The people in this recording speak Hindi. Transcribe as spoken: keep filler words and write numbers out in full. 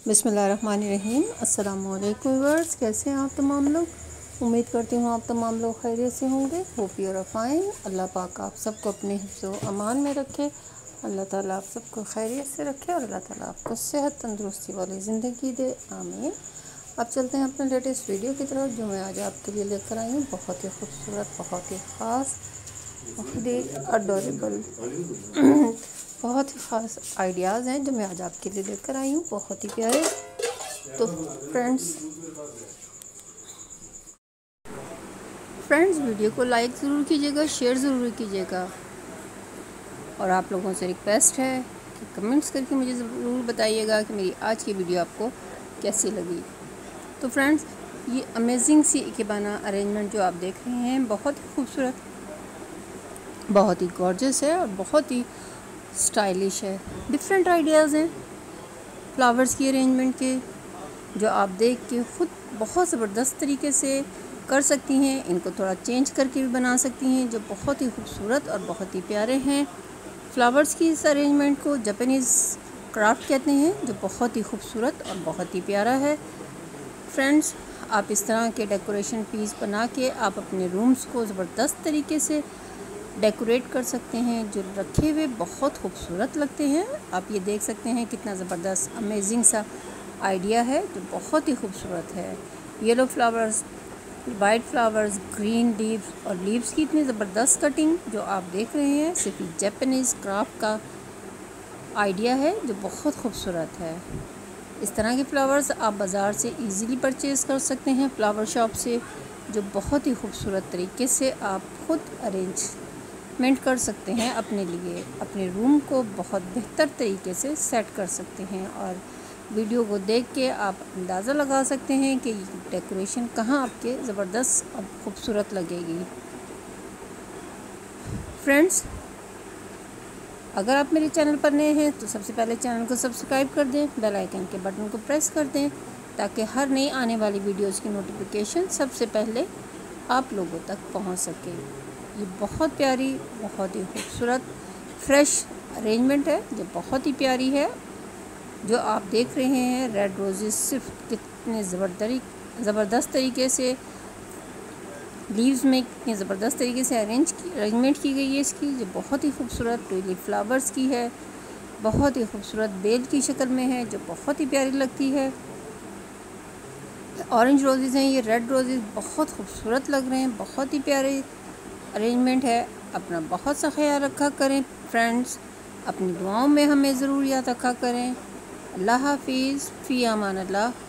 बिस्मिल्लाहिर्रहमानिर्रहीम। अस्सलामुअलैकुम व्यूअर्स, कैसे हैं आप तमाम लोग। उम्मीद करती हूँ आप तमाम लोग खैरियत से होंगे। Hope you are fine. अल्लाह पाक आप सबको अपने हिफ्ज़ अमान में रखे। अल्लाह ताला आप सबको खैरियत से रखे और अल्लाह ताला आपको सेहत तंदुरुस्ती वाली ज़िंदगी दे, आमीन। अब चलते हैं अपने लेटेस्ट वीडियो की तरफ, जो मैं आज आपके लिए लेकर आई हूँ। बहुत ही खूबसूरत, बहुत ही ख़ास, बहुत ही अडोरेबल बहुत ही ख़ास आइडियाज़ हैं जो मैं आज आपके लिए लेकर आई हूँ, बहुत ही प्यारे। तो फ्रेंड्स फ्रेंड्स वीडियो को लाइक ज़रूर कीजिएगा, शेयर ज़रूर कीजिएगा, और आप लोगों से रिक्वेस्ट है कि कमेंट्स करके मुझे ज़रूर बताइएगा कि मेरी आज की वीडियो आपको कैसी लगी। तो फ्रेंड्स, ये अमेजिंग सी इकेबाना अरेंजमेंट जो आप देख रहे हैं, बहुत ही खूबसूरत, बहुत ही गॉर्जियस है और बहुत ही स्टाइलिश है। डिफरेंट आइडियाज़ हैं फ्लावर्स की अरेंजमेंट के, जो आप देख के ख़ुद बहुत ज़बरदस्त तरीके से कर सकती हैं। इनको थोड़ा चेंज करके भी बना सकती हैं, जो बहुत ही खूबसूरत और बहुत ही प्यारे हैं। फ्लावर्स की इस अरेंजमेंट को जापानीज़ क्राफ्ट कहते हैं, जो बहुत ही खूबसूरत और बहुत ही प्यारा है। फ्रेंड्स, आप इस तरह के डेकोरेशन पीस बना के आप अपने रूम्स को ज़बरदस्त तरीके से डेकोरेट कर सकते हैं, जो रखे हुए बहुत खूबसूरत लगते हैं। आप ये देख सकते हैं कितना ज़बरदस्त अमेजिंग सा आइडिया है, जो बहुत ही खूबसूरत है। Yellow flowers, white flowers, green leaves और लीव्स की इतनी ज़बरदस्त कटिंग जो आप देख रहे हैं, सिर्फ जापानीज़ क्राफ्ट का आइडिया है, जो बहुत खूबसूरत है। इस तरह के फ्लावर्स आप बाज़ार से इजीली परचेज़ कर सकते हैं, फ्लावर शॉप से, जो बहुत ही खूबसूरत तरीके से आप खुद अरेंजमेंट कर सकते हैं अपने लिए। अपने रूम को बहुत बेहतर तरीके से सेट कर सकते हैं, और वीडियो को देख के आप अंदाज़ा लगा सकते हैं कि डेकोरेशन कहाँ आपके ज़बरदस्त और ख़ूबसूरत लगेगी। फ्रेंड्स, अगर आप मेरे चैनल पर नए हैं तो सबसे पहले चैनल को सब्सक्राइब कर दें, बेल आइकन के बटन को प्रेस कर दें, ताकि हर नई आने वाली वीडियोज़ की नोटिफिकेशन सबसे पहले आप लोगों तक पहुंच सके। ये बहुत प्यारी, बहुत ही खूबसूरत फ्रेश अरेंजमेंट है, जो बहुत ही प्यारी है। जो आप देख रहे हैं रेड रोजेस सिर्फ कितने ज़बरदस्त ज़बरदस्त तरीके से लीव्स में कितनी ज़बरदस्त तरीके से अरेंज की अरेंजमेंट की गई है इसकी, जो बहुत ही खूबसूरत ट्यूलिप फ्लावर्स की है, बहुत ही खूबसूरत बेल की शक्ल में है, जो बहुत ही प्यारी लगती है। ऑरेंज रोजेज़ हैं, ये रेड रोजेज़ बहुत खूबसूरत लग रहे हैं, बहुत ही प्यारे अरेंजमेंट है। अपना बहुत सा ख्याल रखा करें फ्रेंड्स, अपनी दुआओं में हमें ज़रूर याद रखा करें। अल्लाह हाफिज़, फ़ी अमान अल्लाह।